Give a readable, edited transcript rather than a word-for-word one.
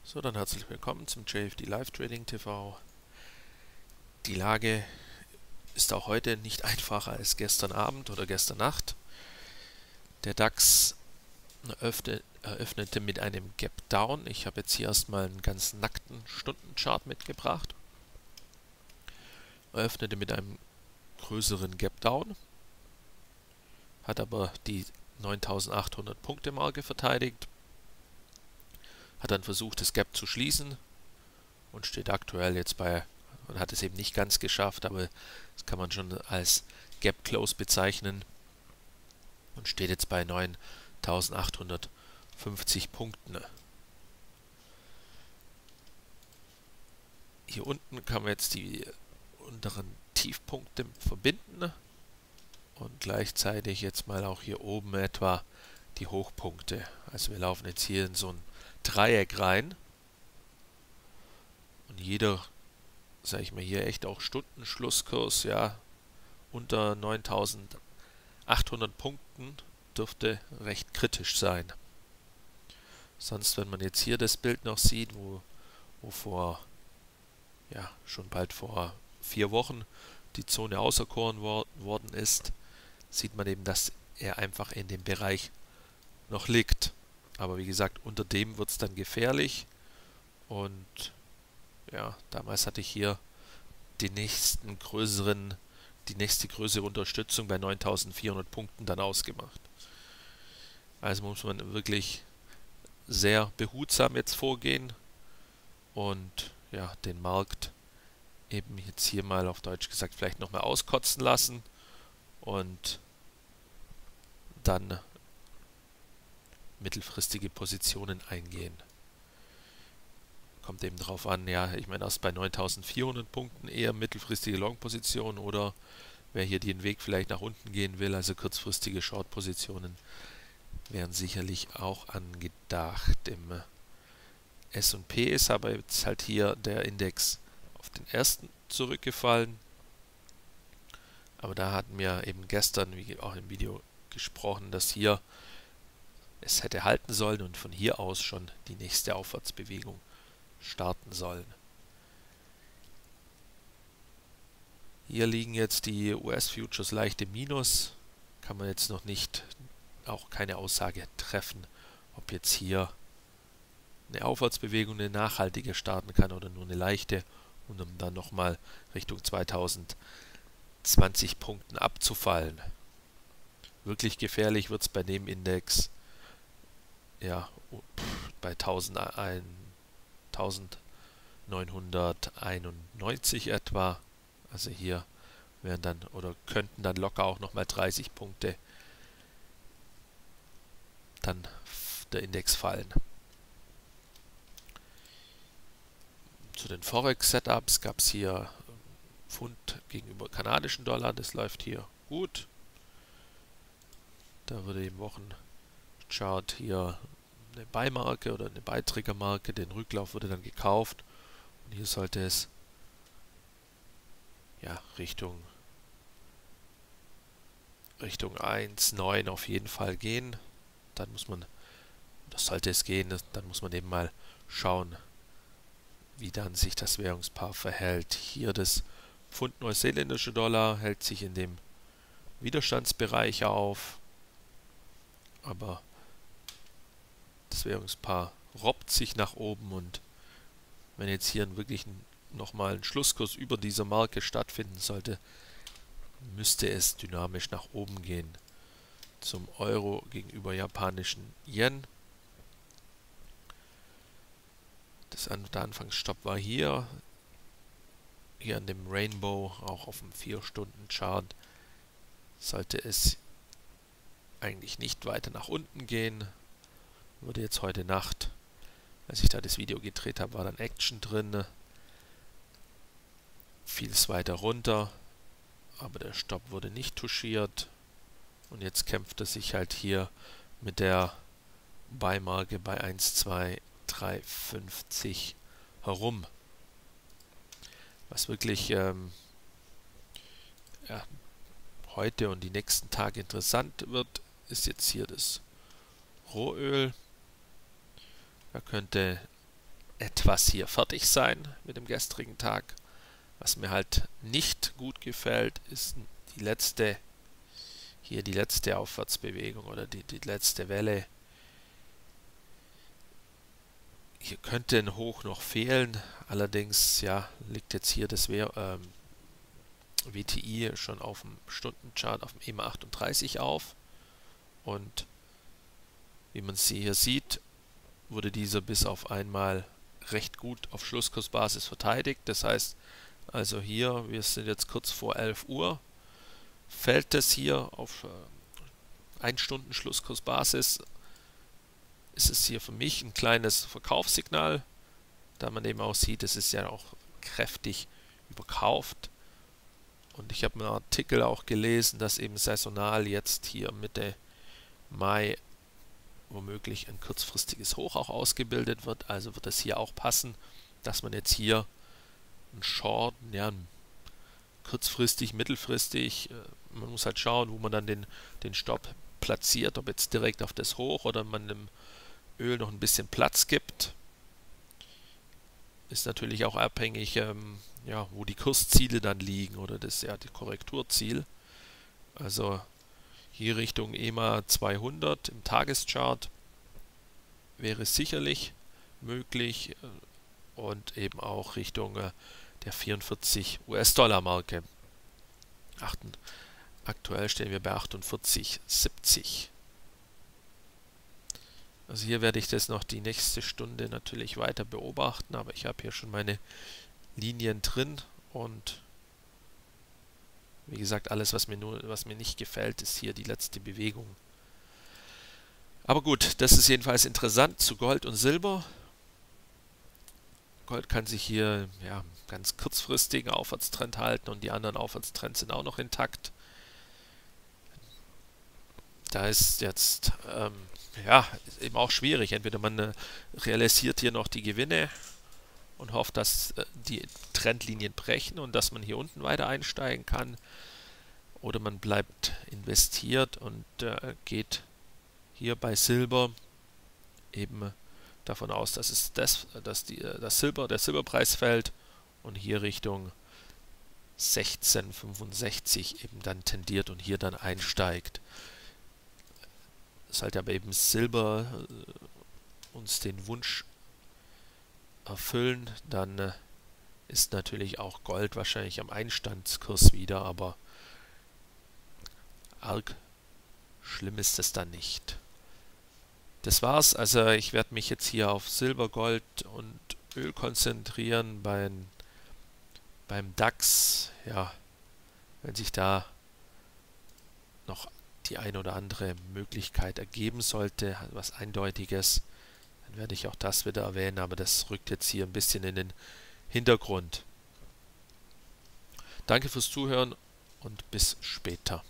So, dann herzlich willkommen zum JFD Live Trading TV. Die Lage ist auch heute nicht einfacher als gestern Abend oder gestern Nacht. Der DAX eröffnete mit einem Gap Down. Ich habe jetzt hier erstmal einen ganz nackten Stundenchart mitgebracht. Eröffnete mit einem größeren Gap Down, hat aber die 9800 Punkte Marke verteidigt, hat dann versucht, das Gap zu schließen und steht aktuell jetzt bei, und hat es eben nicht ganz geschafft, aber das kann man schon als Gap Close bezeichnen und steht jetzt bei 9850 Punkten. Hier unten kann man jetzt die unteren Tiefpunkte verbinden und gleichzeitig jetzt mal auch hier oben etwa die Hochpunkte. Also wir laufen jetzt hier in so ein Dreieck rein und jeder, sage ich mal, hier echt auch Stundenschlusskurs, ja, unter 9800 Punkten dürfte recht kritisch sein. Sonst, wenn man jetzt hier das Bild noch sieht, wo schon bald vor 4 Wochen die Zone auserkoren worden ist, sieht man eben, dass er einfach in dem Bereich noch liegt. Aber wie gesagt, unter dem wird es dann gefährlich. Und ja, damals hatte ich hier die nächste größere Unterstützung bei 9400 Punkten dann ausgemacht. Also muss man wirklich sehr behutsam jetzt vorgehen und ja, den Markt eben jetzt hier mal auf Deutsch gesagt vielleicht nochmal auskotzen lassen und dann mittelfristige Positionen eingehen. Kommt eben darauf an, ja, ich meine erst bei 9400 Punkten eher mittelfristige Long-Position oder wer hier den Weg vielleicht nach unten gehen will, also kurzfristige Short-Positionen, wären sicherlich auch angedacht. Im S&P ist aber jetzt halt hier der Index auf den ersten zurückgefallen. Aber da hatten wir eben gestern, wie auch im Video gesprochen, dass hier es hätte halten sollen und von hier aus schon die nächste Aufwärtsbewegung starten sollen. Hier liegen jetzt die US-Futures leicht im Minus. Kann man jetzt noch nicht, auch keine Aussage treffen, ob jetzt hier eine Aufwärtsbewegung, eine nachhaltige starten kann oder nur eine leichte, und um dann nochmal Richtung 2020 Punkten abzufallen. Wirklich gefährlich wird es bei dem Index ja bei 1991 etwa. Also hier wären dann oder könnten dann locker auch nochmal 30 Punkte dann der Index fallen. Zu den Forex-Setups gab es hier Pfund gegenüber kanadischen Dollar, das läuft hier gut. Da würde im Wochenchart hier eine Buy-Marke oder eine Buy-Trigger-Marke, den Rücklauf wurde dann gekauft und hier sollte es ja Richtung 1,9 auf jeden Fall gehen. Dann muss man, das sollte es gehen, dann muss man eben mal schauen, wie dann sich das Währungspaar verhält. Hier das Pfund neuseeländische Dollar hält sich in dem Widerstandsbereich auf, aber das Währungspaar robbt sich nach oben und wenn jetzt hier wirklich nochmal ein Schlusskurs über dieser Marke stattfinden sollte, müsste es dynamisch nach oben gehen. Zum Euro gegenüber japanischen Yen. Der Anfangsstopp war hier an dem Rainbow, auch auf dem 4-Stunden-Chart. Sollte es eigentlich nicht weiter nach unten gehen, wurde jetzt heute Nacht, als ich da das Video gedreht habe, war dann Action drin. Fiel es weiter runter, aber der Stopp wurde nicht touchiert. Und jetzt kämpft es sich halt hier mit der Buy-Marke bei 1,2350 herum. Was wirklich heute und die nächsten Tage interessant wird, ist jetzt hier das Rohöl. Da könnte etwas hier fertig sein mit dem gestrigen Tag. Was mir halt nicht gut gefällt, ist die letzte Aufwärtsbewegung oder die letzte Welle. Hier könnte ein Hoch noch fehlen, allerdings ja, liegt jetzt hier das WTI schon auf dem Stundenchart auf dem EMA 38 auf, und wie man sie hier sieht, wurde dieser bis auf einmal recht gut auf Schlusskursbasis verteidigt. Das heißt also hier, wir sind jetzt kurz vor 11 Uhr, fällt es hier auf 1 Stunden Schlusskursbasis, ist es hier für mich ein kleines Verkaufssignal, da man eben auch sieht, es ist ja auch kräftig überkauft. Und ich habe einen Artikel auch gelesen, dass eben saisonal jetzt hier Mitte Mai womöglich ein kurzfristiges Hoch auch ausgebildet wird. Also wird es hier auch passen, dass man jetzt hier einen Short, ja, kurzfristig, mittelfristig, man muss halt schauen, wo man dann den Stopp platziert, ob jetzt direkt auf das Hoch oder man dem Öl noch ein bisschen Platz gibt. Ist natürlich auch abhängig, ja, wo die Kursziele dann liegen oder das ja die Korrekturziel. Also hier Richtung EMA 200 im Tageschart wäre sicherlich möglich, und eben auch Richtung der 44 US-Dollar-Marke. Aktuell stehen wir bei 48,70. Also hier werde ich das noch die nächste Stunde natürlich weiter beobachten, aber ich habe hier schon meine Linien drin, und wie gesagt, alles was mir nicht gefällt, ist hier die letzte Bewegung. Aber gut, das ist jedenfalls interessant zu Gold und Silber. Gold kann sich hier ja ganz kurzfristigen Aufwärtstrend halten, und die anderen Aufwärtstrends sind auch noch intakt. Da ist jetzt ja eben auch schwierig. Entweder man realisiert hier noch die Gewinne und hofft, dass die Trendlinien brechen und dass man hier unten weiter einsteigen kann, oder man bleibt investiert und geht hier bei Silber eben davon aus, dass der Silberpreis fällt und hier Richtung 16,65 eben dann tendiert und hier dann einsteigt. Sollte aber eben Silber uns den Wunsch erfüllen, dann ist natürlich auch Gold wahrscheinlich am Einstandskurs wieder, aber arg schlimm ist es dann nicht. Das war's, also ich werde mich jetzt hier auf Silber, Gold und Öl konzentrieren beim DAX. Ja, wenn sich da noch die ein oder andere Möglichkeit ergeben sollte, was Eindeutiges, dann werde ich auch das wieder erwähnen, aber das rückt jetzt hier ein bisschen in den Hintergrund. Danke fürs Zuhören und bis später.